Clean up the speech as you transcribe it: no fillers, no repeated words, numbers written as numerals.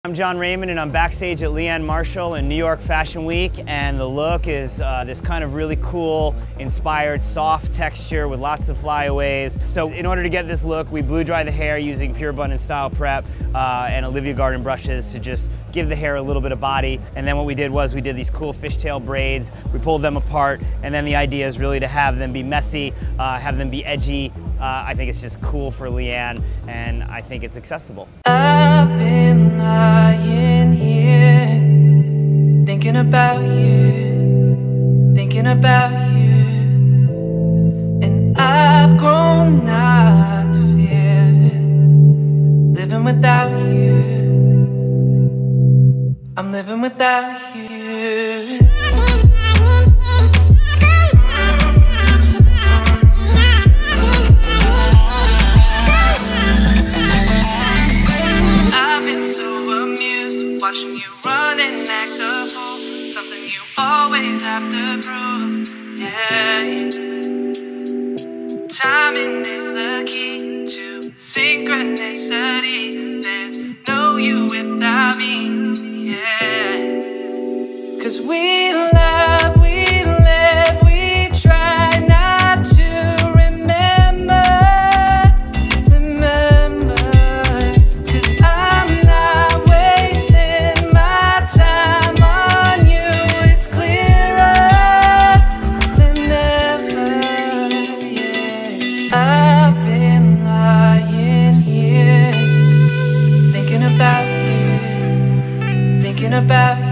I'm John Raymond and I'm backstage at Leanne Marshall in New York Fashion Week, and the look is this kind of really cool, inspired, soft texture with lots of flyaways. So in order to get this look, we blew dry the hair using Pure Abundance Style Prep and Olivia Garden brushes to just give the hair a little bit of body. And then what we did was we did these cool fishtail braids, we pulled them apart, and then the idea is really to have them be messy, have them be edgy. I think it's just cool for Leanne, and I think it's accessible. I've been lying here, thinking about you, and I've grown not to fear living without you. I'm living without you. Watching you run and act a fool, something you always have to prove, yeah. Timing is the key to synchronicity. There's no you without me, yeah. 'Cause we love, we live, we try not to remember. I've been lying here, thinking about you,